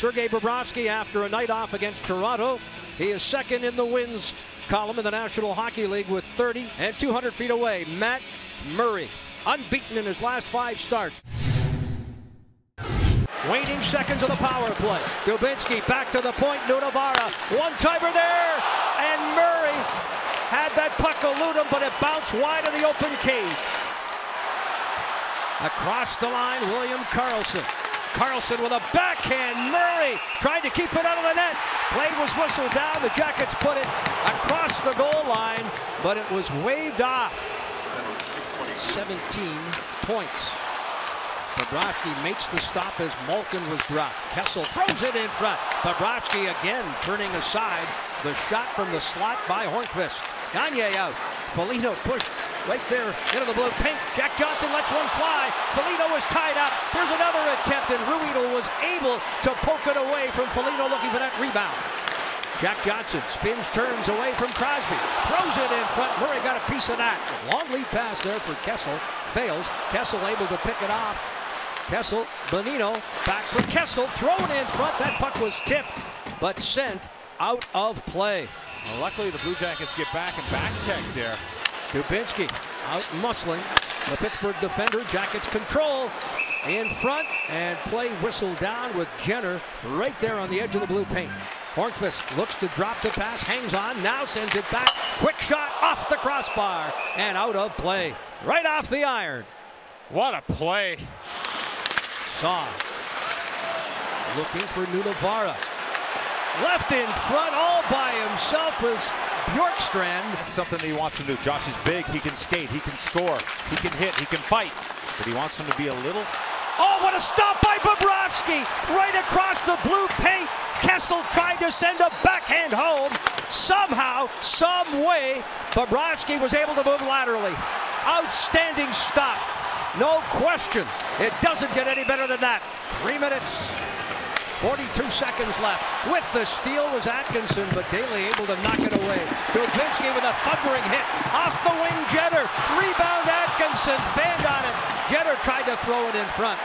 Sergei Bobrovsky, after a night off against Toronto, he is second in the wins column in the National Hockey League with 30, and 200 feet away, Matt Murray, unbeaten in his last 5 starts. Waning seconds of the power play. Dubinsky back to the point. Nunavara, one-timer there, and Murray had that puck elude him, but it bounced wide of the open cage. Across the line, William Karlsson. Karlsson with a backhand. Murray tried to keep it out of the net. Play was whistled down. The Jackets put it across the goal line, but it was waved off. 17 points. Bobrovsky makes the stop as Malkin was dropped. Kessel throws it in front. Bobrovsky again turning aside the shot from the slot by Hornqvist. Gagne out. Foligno pushed right there into the blue paint. Jack Johnson lets one fly. Foligno was tied up. There's another attempt, and Ruhwedel was able to poke it away from Foligno, looking for that rebound. Jack Johnson spins, turns away from Crosby. Throws it in front. Murray got a piece of that. Long lead pass there for Kessel. Fails. Kessel able to pick it off. Kessel, Bonino, back for Kessel, thrown in front. That puck was tipped, but sent out of play. Well, luckily the Blue Jackets get back and back check there. Dubinsky out muscling the Pittsburgh defender. Jackets control in front, and play whistled down with Jenner right there on the edge of the blue paint. Hornqvist looks to drop the pass, hangs on, now sends it back. Quick shot off the crossbar and out of play. Right off the iron. What a play. Saw looking for Nunavara. Left in front all by himself was Bjorkstrand. That's something that he wants to do. Josh is big, he can skate, he can score, he can hit, he can fight. But he wants him to be a little... Oh, what a stop by Bobrovsky! Right across the blue paint. Kessel tried to send a backhand home. Somehow, some way, Bobrovsky was able to move laterally. Outstanding stop. No question. It doesn't get any better than that. 3 minutes, 42 seconds left. With the steal was Atkinson, but Daly able to knock it away. Dubinsky with a thundering hit. Off the wing, Jenner. Rebound, Atkinson. Fanned on it. Jenner tried to throw it in front.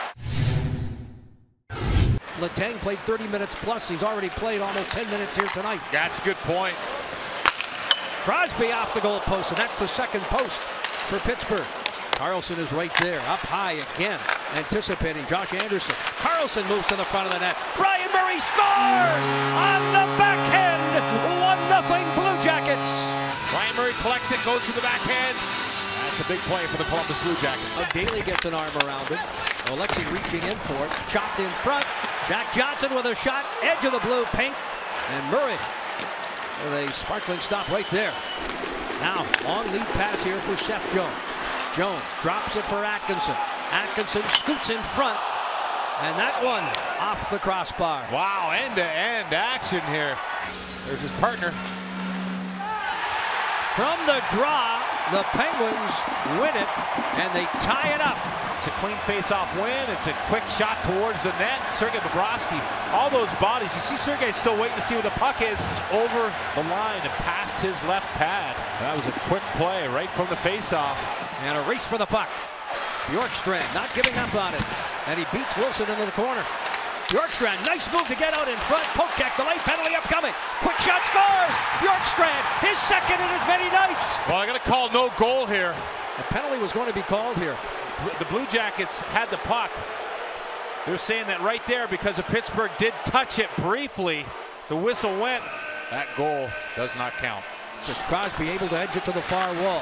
Letang played 30 minutes plus. He's already played almost 10 minutes here tonight. That's a good point. Crosby off the goal post, and that's the second post for Pittsburgh. Karlsson is right there, up high again, anticipating Josh Anderson. Karlsson moves to the front of the net. Ryan Murray scores on the backhand. 1-0 Blue Jackets. Ryan Murray collects it, goes to the backhand. That's a big play for the Columbus Blue Jackets. Daly gets an arm around him. Alexei reaching in for it, chopped in front. Jack Johnson with a shot, edge of the blue paint, and Murray with a sparkling stop right there. Now, long lead pass here for Seth Jones. Jones drops it for Atkinson. Atkinson scoots in front, and that one off the crossbar. Wow, end-to-end action here. There's his partner. From the draw, the Penguins win it, and they tie it up. It's a clean face-off win. It's a quick shot towards the net. Sergei Bobrovsky, all those bodies. You see Sergei still waiting to see where the puck is. It's over the line and past his left pad. That was a quick play right from the face-off. And a race for the puck. Bjorkstrand not giving up on it. And he beats Wilson into the corner. Bjorkstrand, nice move to get out in front. Poke check, the late penalty upcoming. Quick shot scores! Bjorkstrand, his second in as many nights. Well, I got to call no goal here. The penalty was going to be called here. The Blue Jackets had the puck. They're saying that right there because the Pittsburgh did touch it briefly. The whistle went. That goal does not count. So Crosby able to edge it to the far wall.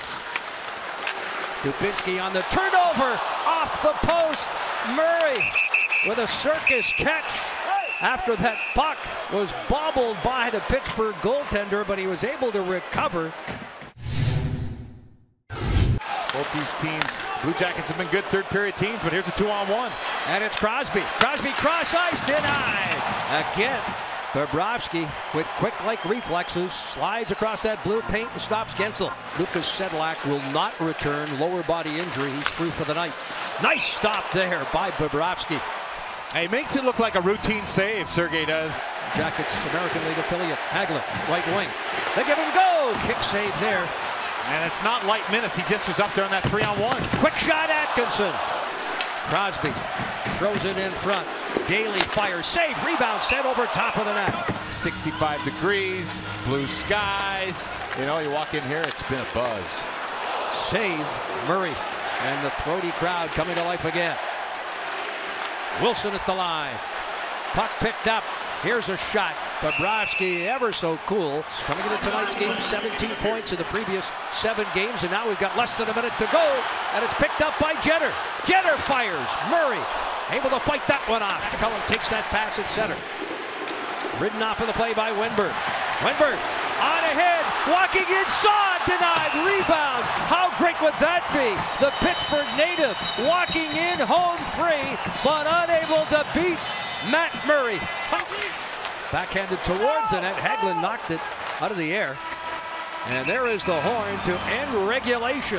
Dubinsky on the turnover, off the post. Murray with a circus catch after that puck was bobbled by the Pittsburgh goaltender, but he was able to recover. Both these teams, Blue Jackets have been good third period teams, but here's a 2-on-1. And it's Crosby. Crosby cross ice, denied. Again, Bobrovsky with quick-like reflexes slides across that blue paint and stops Gensel. Lucas Sedlak will not return. Lower body injury. He's through for the night. Nice stop there by Bobrovsky. He makes it look like a routine save, Sergei does. Jackets American League affiliate Hagler, right wing. They give him go. Kick save there. And it's not light minutes. He just was up there on that 3-on-1. Quick shot, Atkinson. Crosby throws it in front. Daly fires, save, rebound, sent over top of the net. 65 degrees, blue skies. You know, you walk in here, it's been a buzz. Save, Murray, and the throaty crowd coming to life again. Wilson at the line. Puck picked up. Here's a shot. Bobrovsky, ever so cool. Coming into tonight's game, 17 points in the previous 7 games, and now we've got less than a minute to go, and it's picked up by Jenner. Jenner fires. Murray able to fight that one off. Cullen takes that pass at center. Ridden off of the play by Wennberg. Wennberg on ahead, walking inside, denied, rebound. How great would that be? The Pittsburgh native walking in home free, but unable to beat Matt Murray. Backhanded towards the net. Hagelin knocked it out of the air. And there is the horn to end regulation.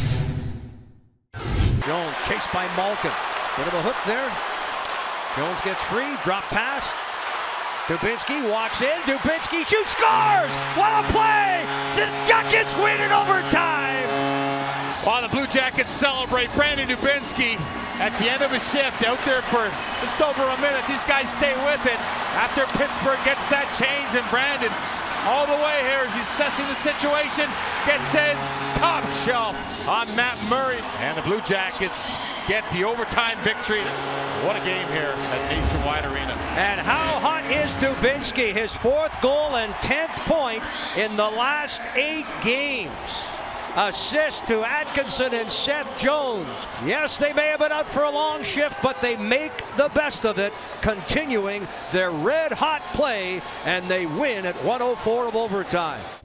Jones chased by Malkin. Bit of a hook there. Jones gets free, drop pass. Dubinsky walks in. Dubinsky shoots, scores! What a play! The Jackets win in overtime! While the Blue Jackets celebrate, Brandon Dubinsky at the end of his shift out there for just over a minute. These guys stay with it after Pittsburgh gets that change, and Brandon all the way here as he's assessing the situation, gets in top shelf on Matt Murray, and the Blue Jackets get the overtime victory. What a game here at Nationwide Arena. And how hot is Dubinsky? His 4th goal and 10th point in the last 8 games. Assist to Atkinson and Seth Jones. Yes, they may have been out for a long shift, but they make the best of it, continuing their red-hot play, and they win at 104 of overtime.